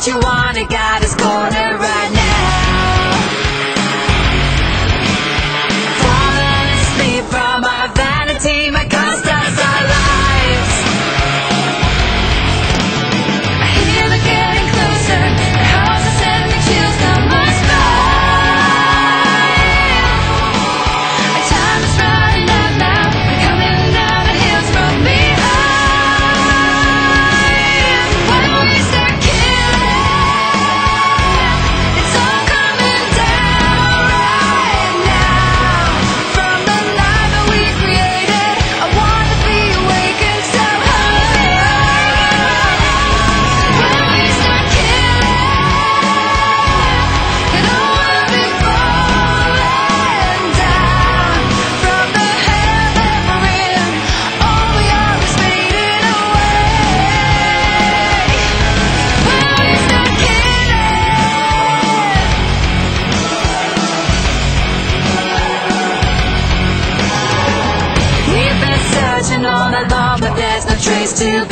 what you want, it got us cornered right now. Falling asleep from our vanity might cost us our lives. I hear they're getting closer, their hearts are sending chills down my spine. Our time is running out now, they're coming down the hills from behind. When we start killing, it's all coming down right now. From the life that we created, I want to be awakened so high. When we start killing, it all will be falling down. From the hell that we're in, all we are is fading away. When we start killing, we've been searching all night long, but there's no trace to